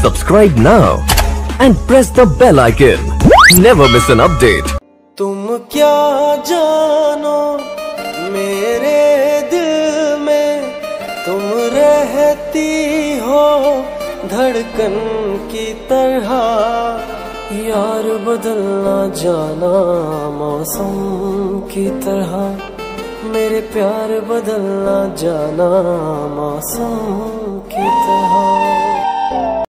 Subscribe now and press the bell icon. Never miss an update. तुम क्या जानो मेरे दिल में, तुम रहती हो धड़कन की तरह। यार बदलना जाना मौसम की तरह, मेरे प्यार बदलना जाना मौसम की तरह।